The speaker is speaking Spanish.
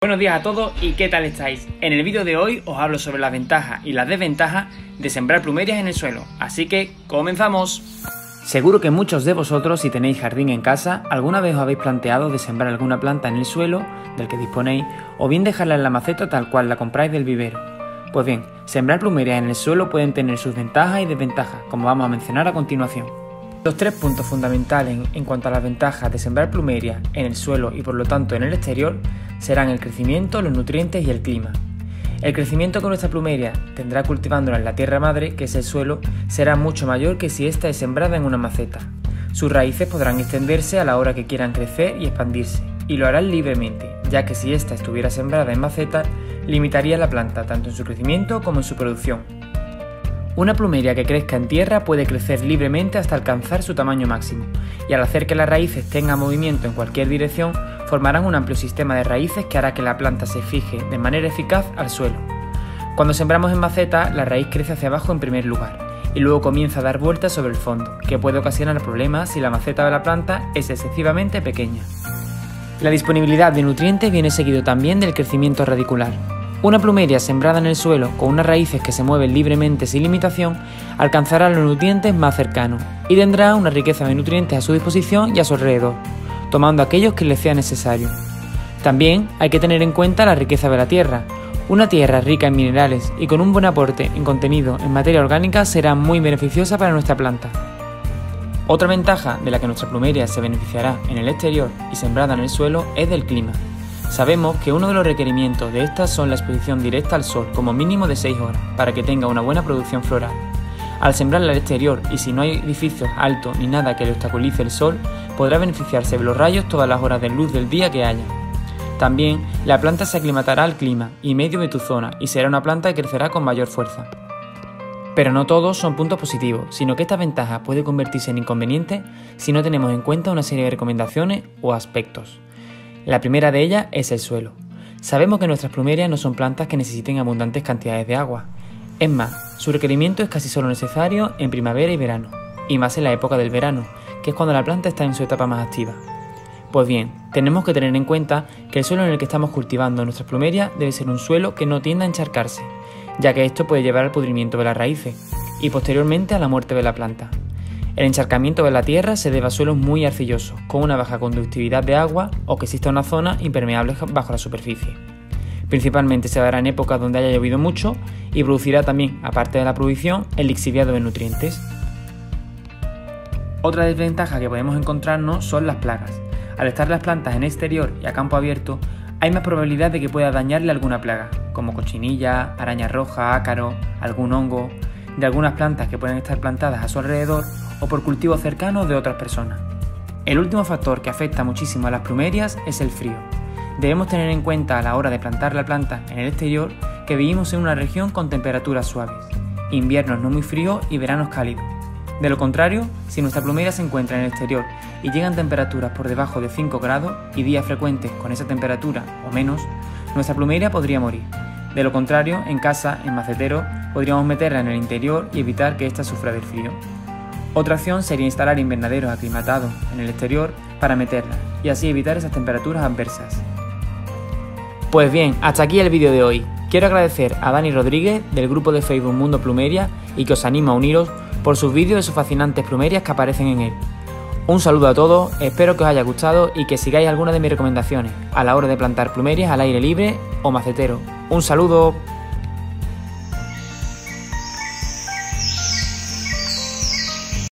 Buenos días a todos y ¿qué tal estáis? En el vídeo de hoy os hablo sobre las ventajas y las desventajas de sembrar plumerias en el suelo, así que ¡comenzamos! Seguro que muchos de vosotros, si tenéis jardín en casa, alguna vez os habéis planteado de sembrar alguna planta en el suelo del que disponéis o bien dejarla en la maceta tal cual la compráis del vivero. Pues bien, sembrar plumerias en el suelo pueden tener sus ventajas y desventajas, como vamos a mencionar a continuación. Los tres puntos fundamentales en cuanto a las ventajas de sembrar plumerias en el suelo y por lo tanto en el exterior serán el crecimiento, los nutrientes y el clima. El crecimiento que nuestra plumeria tendrá cultivándola en la tierra madre, que es el suelo, será mucho mayor que si ésta es sembrada en una maceta. Sus raíces podrán extenderse a la hora que quieran crecer y expandirse, y lo harán libremente, ya que si ésta estuviera sembrada en maceta, limitaría la planta tanto en su crecimiento como en su producción. Una plumeria que crezca en tierra puede crecer libremente hasta alcanzar su tamaño máximo, y al hacer que las raíces tengan movimiento en cualquier dirección, formarán un amplio sistema de raíces que hará que la planta se fije de manera eficaz al suelo. Cuando sembramos en maceta, la raíz crece hacia abajo en primer lugar, y luego comienza a dar vueltas sobre el fondo, que puede ocasionar problemas si la maceta de la planta es excesivamente pequeña. La disponibilidad de nutrientes viene seguido también del crecimiento radicular. Una plumeria sembrada en el suelo con unas raíces que se mueven libremente sin limitación alcanzará los nutrientes más cercanos y tendrá una riqueza de nutrientes a su disposición y a su alrededor, tomando aquellos que les sea necesario. También hay que tener en cuenta la riqueza de la tierra. Una tierra rica en minerales y con un buen aporte en contenido en materia orgánica será muy beneficiosa para nuestra planta. Otra ventaja de la que nuestra plumeria se beneficiará en el exterior y sembrada en el suelo es del clima. Sabemos que uno de los requerimientos de estas son la exposición directa al sol, como mínimo de 6 horas, para que tenga una buena producción floral. Al sembrarla al exterior y si no hay edificios altos ni nada que le obstaculice el sol, podrá beneficiarse de los rayos todas las horas de luz del día que haya. También, la planta se aclimatará al clima y medio de tu zona y será una planta que crecerá con mayor fuerza. Pero no todos son puntos positivos, sino que esta ventaja puede convertirse en inconveniente si no tenemos en cuenta una serie de recomendaciones o aspectos. La primera de ellas es el suelo. Sabemos que nuestras plumerias no son plantas que necesiten abundantes cantidades de agua. Es más, su requerimiento es casi solo necesario en primavera y verano, y más en la época del verano, que es cuando la planta está en su etapa más activa. Pues bien, tenemos que tener en cuenta que el suelo en el que estamos cultivando nuestras plumerias debe ser un suelo que no tienda a encharcarse, ya que esto puede llevar al pudrimiento de las raíces y posteriormente a la muerte de la planta. El encharcamiento de la tierra se debe a suelos muy arcillosos, con una baja conductividad de agua o que exista una zona impermeable bajo la superficie. Principalmente se dará en épocas donde haya llovido mucho y producirá también, aparte de la producción, el lixiviado de nutrientes. Otra desventaja que podemos encontrarnos son las plagas. Al estar las plantas en exterior y a campo abierto, hay más probabilidad de que pueda dañarle alguna plaga, como cochinilla, araña roja, ácaro, algún hongo, de algunas plantas que pueden estar plantadas a su alrededor o por cultivos cercanos de otras personas. El último factor que afecta muchísimo a las plumerias es el frío. Debemos tener en cuenta a la hora de plantar la planta en el exterior que vivimos en una región con temperaturas suaves, inviernos no muy fríos y veranos cálidos. De lo contrario, si nuestra plumeria se encuentra en el exterior y llegan temperaturas por debajo de 5 grados y días frecuentes con esa temperatura o menos, nuestra plumeria podría morir. De lo contrario, en casa, en macetero, podríamos meterla en el interior y evitar que ésta sufra del frío. Otra opción sería instalar invernaderos aclimatados en el exterior para meterla y así evitar esas temperaturas adversas. Pues bien, hasta aquí el vídeo de hoy. Quiero agradecer a Dani Rodríguez del grupo de Facebook Mundo Plumeria y que os animo a uniros por sus vídeos de sus fascinantes plumerias que aparecen en él. Un saludo a todos, espero que os haya gustado y que sigáis algunas de mis recomendaciones a la hora de plantar plumerias al aire libre o macetero. Un saludo.